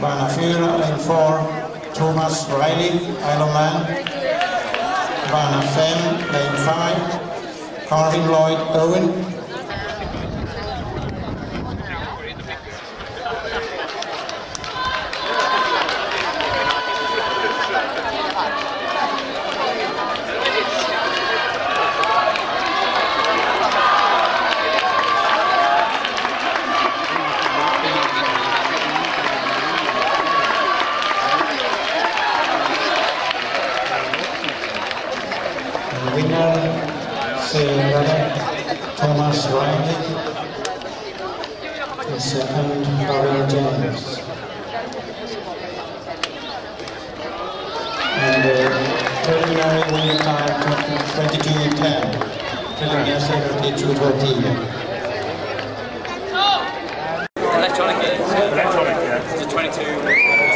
Bana 4, lane 4, Thomas Riley, Isle of Man. Bana 5, lane 5, Carwyn Lloyd, Owen. Thomas Riley, and second Xavier James, and preliminary winning time 22:10, preliminary secretary 2:20. Electronic, yeah. Electronic, yeah. It's a 22.